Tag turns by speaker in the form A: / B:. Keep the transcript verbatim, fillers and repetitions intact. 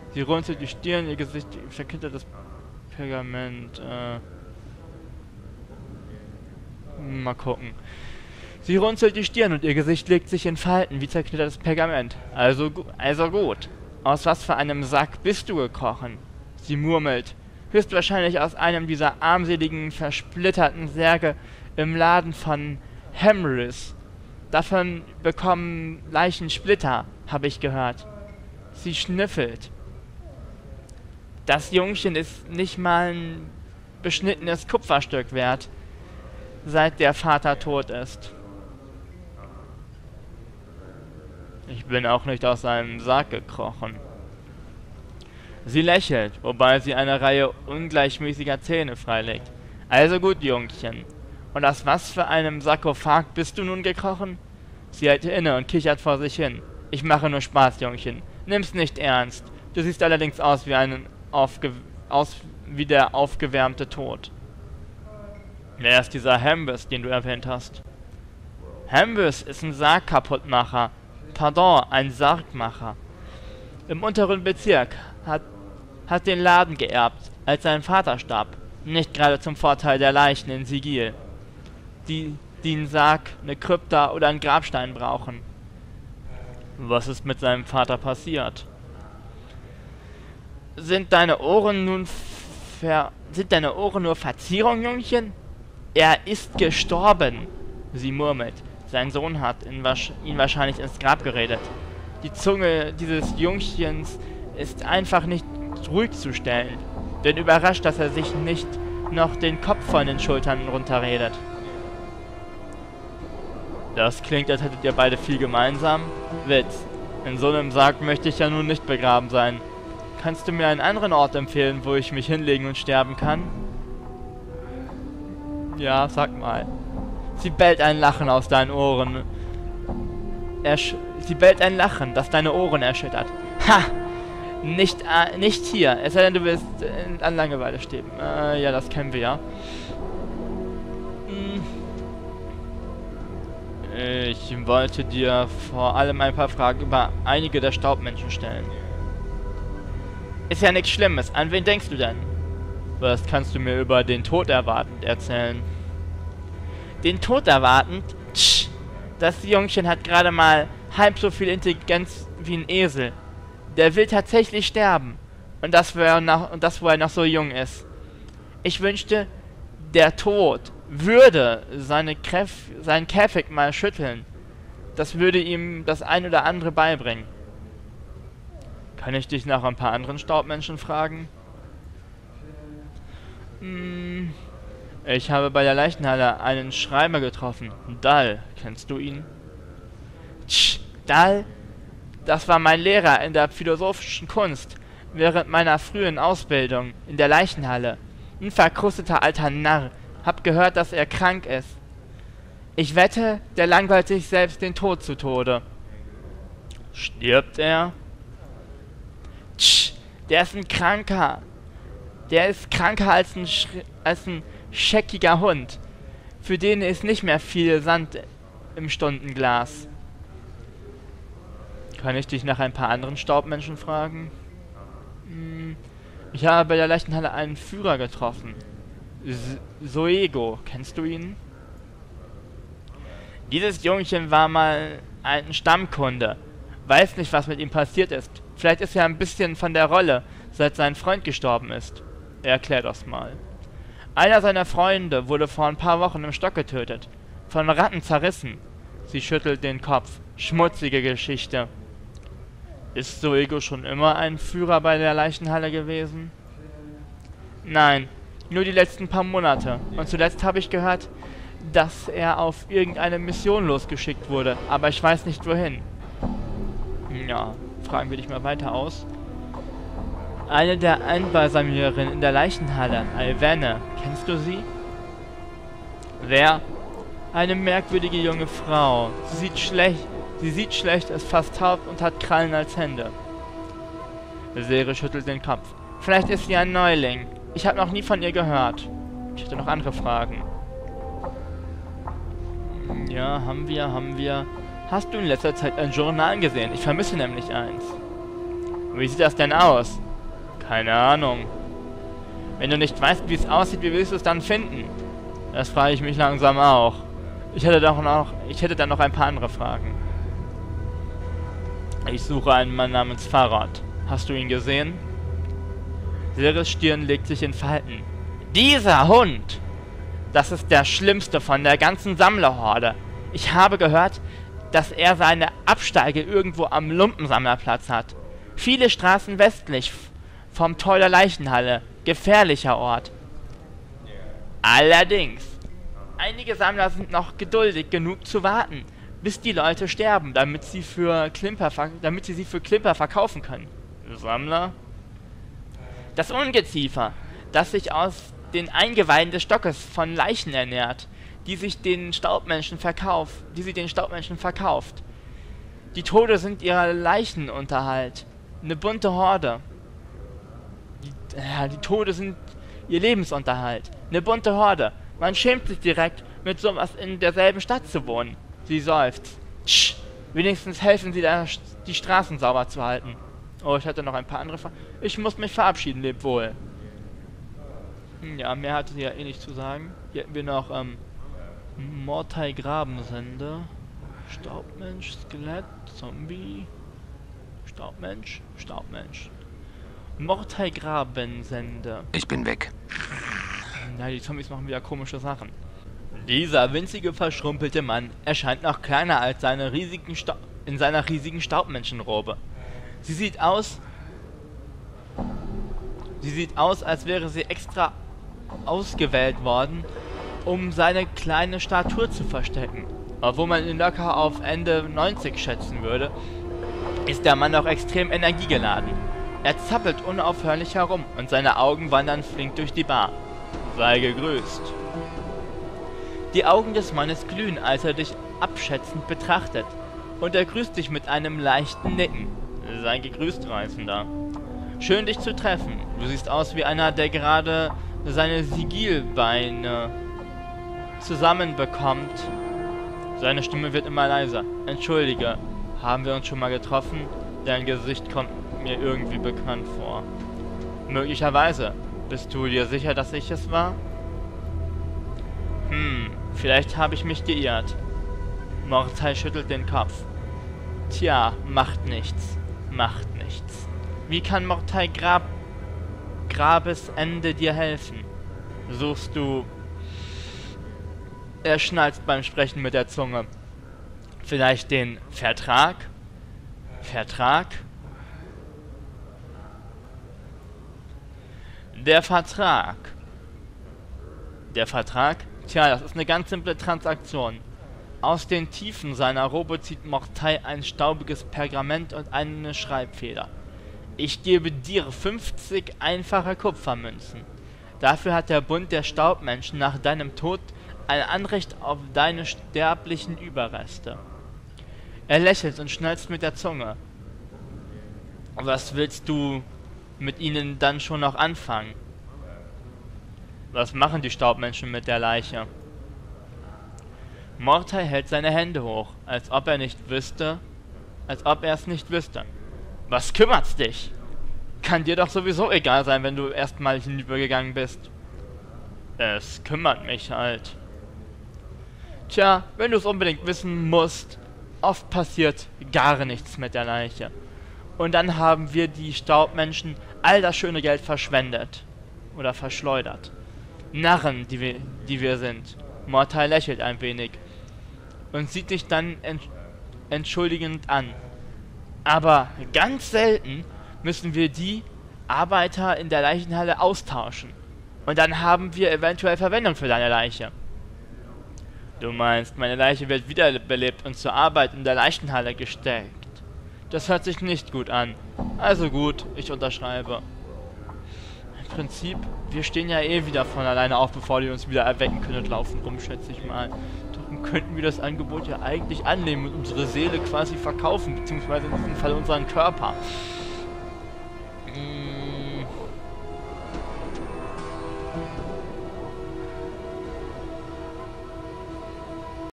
A: Sie runzelt die Stirn, ihr Gesicht verknittert das Pergament. Äh, mal gucken. Sie runzelt die Stirn und ihr Gesicht legt sich in Falten wie zerknittertes Pergament. Also, gu also gut. Aus was für einem Sack bist du gekrochen? Sie murmelt. Höchstwahrscheinlich aus einem dieser armseligen, versplitterten Särge im Laden von Hamris. Davon bekommen Leichen Splitter, habe ich gehört. Sie schnüffelt. Das Jungchen ist nicht mal ein beschnittenes Kupferstück wert, seit der Vater tot ist. Ich bin auch nicht aus seinem Sarg gekrochen. Sie lächelt, wobei sie eine Reihe ungleichmäßiger Zähne freilegt. Also gut, Jungchen. Und aus was für einem Sarkophag bist du nun gekrochen? Sie hält inne und kichert vor sich hin. Ich mache nur Spaß, Jungchen. Nimm's nicht ernst. Du siehst allerdings aus wie ein aufge aus wie der aufgewärmte Tod. Wer ist dieser Hambus, den du erwähnt hast? Hambus ist ein Sargkaputtmacher. Pardon, ein Sargmacher. Im unteren Bezirk hat, hat den Laden geerbt, als sein Vater starb. Nicht gerade zum Vorteil der Leichen in Sigil, die, die einen Sarg, eine Krypta oder einen Grabstein brauchen. Was ist mit seinem Vater passiert? Sind deine Ohren nun ver... Sind deine Ohren nur Verzierung, Jungchen? Er ist gestorben, sie murmelt. Sein Sohn hat ihn, ihn wahrscheinlich ins Grab geredet. Die Zunge dieses Jungchens ist einfach nicht ruhig zu stellen. Denn überrascht, dass er sich nicht noch den Kopf von den Schultern runterredet. Das klingt, als hättet ihr beide viel gemeinsam. Witz. In so einem Sarg möchte ich ja nun nicht begraben sein. Kannst du mir einen anderen Ort empfehlen, wo ich mich hinlegen und sterben kann? Ja, sag mal. Sie bellt ein Lachen aus deinen Ohren. Ersch Sie bellt ein Lachen, das deine Ohren erschüttert. Ha! Nicht, äh, nicht hier, es sei denn, du willst äh, an Langeweile sterben. Äh, ja, das kennen wir ja. Hm. Ich wollte dir vor allem ein paar Fragen über einige der Staubmenschen stellen. Ist ja nichts Schlimmes. An wen denkst du denn? Was kannst du mir über den Tod erwartend erzählen? Den Tod erwartend? Tsch, das Jungchen hat gerade mal halb so viel Intelligenz wie ein Esel. Der will tatsächlich sterben. Und das, wo er noch, und das, wo er noch so jung ist. Ich wünschte, der Tod würde seine Kräf seinen Käfig mal schütteln. Das würde ihm das ein oder andere beibringen. Kann ich dich nach ein paar anderen Staubmenschen fragen? Hm, ich habe bei der Leichenhalle einen Schreiber getroffen. Dall, kennst du ihn? Tsch, Dall? Das war mein Lehrer in der philosophischen Kunst während meiner frühen Ausbildung in der Leichenhalle. Ein verkrusteter alter Narr. Hab gehört, dass er krank ist. Ich wette, der langweilt sich selbst den Tod zu Tode. Stirbt er? Tsch, der ist ein Kranker. Der ist kranker als ein, als ein scheckiger Hund. Für den ist nicht mehr viel Sand im Stundenglas. Kann ich dich nach ein paar anderen Staubmenschen fragen? Hm, ich habe bei der Leichenhalle einen Führer getroffen. S Soego, kennst du ihn? Dieses Jungchen war mal ein Stammkunde. Weiß nicht, was mit ihm passiert ist. Vielleicht ist er ein bisschen von der Rolle, seit sein Freund gestorben ist. Erklär das mal. Einer seiner Freunde wurde vor ein paar Wochen im Stock getötet. Von Ratten zerrissen. Sie schüttelt den Kopf. Schmutzige Geschichte. Ist Soego schon immer ein Führer bei der Leichenhalle gewesen? Nein, nur die letzten paar Monate. Und zuletzt habe ich gehört, dass er auf irgendeine Mission losgeschickt wurde. Aber ich weiß nicht wohin. Ja, fragen wir dich mal weiter aus. Eine der Einbalsamiererinnen in der Leichenhalle, Alvenne. Kennst du sie? Wer? Eine merkwürdige junge Frau. Sie sieht schlecht, sie sieht schlecht, ist fast taub und hat Krallen als Hände. Sere schüttelt den Kopf. Vielleicht ist sie ein Neuling. Ich habe noch nie von ihr gehört. Ich hätte noch andere Fragen. Ja, haben wir, haben wir. Hast du in letzter Zeit ein Journal gesehen? Ich vermisse nämlich eins. Wie sieht das denn aus? Keine Ahnung. Wenn du nicht weißt, wie es aussieht, wie willst du es dann finden? Das frage ich mich langsam auch. Ich hätte doch noch, ich hätte dann noch ein paar andere Fragen. Ich suche einen Mann namens Farad. Hast du ihn gesehen? Seres Stirn legt sich in Falten. Dieser Hund! Das ist der schlimmste von der ganzen Sammlerhorde. Ich habe gehört, dass er seine Absteige irgendwo am Lumpensammlerplatz hat. Viele Straßen westlich vom Tor der Leichenhalle. Gefährlicher Ort. Allerdings. Einige Sammler sind noch geduldig genug zu warten, bis die Leute sterben, damit sie für Klimper, damit sie sie für Klimper verkaufen können. Sammler? Das Ungeziefer, das sich aus den Eingeweiden des Stockes von Leichen ernährt, die sich den Staubmenschen verkauft, die sie den Staubmenschen verkauft. Die Tode sind ihr Leichenunterhalt. Eine bunte Horde. Die, ja, die Tode sind ihr Lebensunterhalt. Eine bunte Horde. Man schämt sich direkt, mit sowas in derselben Stadt zu wohnen. Sie seufzt. Tsch, wenigstens helfen sie da, die Straßen sauber zu halten. Oh, ich hatte noch ein paar andere Fragen. Ich muss mich verabschieden, lebt wohl. Hm, ja, mehr hatte sie ja eh nicht zu sagen. Hier hätten wir noch, ähm, Mortai Grabensende. Staubmensch, Skelett, Zombie. Staubmensch, Staubmensch. Mortai Grabensende.
B: Ich bin weg.
A: Na, die Zombies machen wieder komische Sachen. Dieser winzige, verschrumpelte Mann erscheint noch kleiner als seine riesigen Sta in seiner riesigen Staubmenschenrobe. Sie sieht aus... Sie sieht aus, als wäre sie extra ausgewählt worden, um seine kleine Statur zu verstecken. Obwohl man ihn locker auf Ende neunzig schätzen würde, ist der Mann auch extrem energiegeladen. Er zappelt unaufhörlich herum und seine Augen wandern flink durch die Bar. Sei gegrüßt. Die Augen des Mannes glühen, als er dich abschätzend betrachtet, und er grüßt dich mit einem leichten Nicken. Sei gegrüßt, Reisender. Schön, dich zu treffen. Du siehst aus wie einer, der gerade seine Sigilbeine zusammenbekommt. Seine Stimme wird immer leiser. Entschuldige, haben wir uns schon mal getroffen? Dein Gesicht kommt mir irgendwie bekannt vor. Möglicherweise. Bist du dir sicher, dass ich es war? Hm, vielleicht habe ich mich geirrt. Mortai schüttelt den Kopf. Tja, macht nichts. Macht nichts. Wie kann Mortai Grab... Grabesende dir helfen? Suchst du... Er schnalzt beim Sprechen mit der Zunge. Vielleicht den Vertrag? Vertrag? Der Vertrag. Der Vertrag? Tja, das ist eine ganz simple Transaktion. Aus den Tiefen seiner Robe zieht Mortai ein staubiges Pergament und eine Schreibfeder. Ich gebe dir fünfzig einfache Kupfermünzen. Dafür hat der Bund der Staubmenschen nach deinem Tod ein Anrecht auf deine sterblichen Überreste. Er lächelt und schnalzt mit der Zunge. Was willst du mit ihnen dann schon noch anfangen? Was machen die Staubmenschen mit der Leiche? Mortai hält seine Hände hoch, als ob er nicht wüsste, als ob er es nicht wüsste. Was kümmert's dich? Kann dir doch sowieso egal sein, wenn du erstmal hinübergegangen bist. Es kümmert mich halt. Tja, wenn du es unbedingt wissen musst, oft passiert gar nichts mit der Leiche. Und dann haben wir die Staubmenschen all das schöne Geld verschwendet. Oder verschleudert. Narren, die wir, die wir sind. Mortai lächelt ein wenig. Und sieht dich dann ent entschuldigend an. Aber ganz selten müssen wir die Arbeiter in der Leichenhalle austauschen. Und dann haben wir eventuell Verwendung für deine Leiche. Du meinst, meine Leiche wird wiederbelebt und zur Arbeit in der Leichenhalle gesteckt. Das hört sich nicht gut an. Also gut, ich unterschreibe. Im Prinzip, wir stehen ja eh wieder von alleine auf, bevor die uns wieder erwecken können und laufen rum, schätze ich mal. Darum könnten wir das Angebot ja eigentlich annehmen und unsere Seele quasi verkaufen, beziehungsweise in diesem Fall unseren Körper. Hm.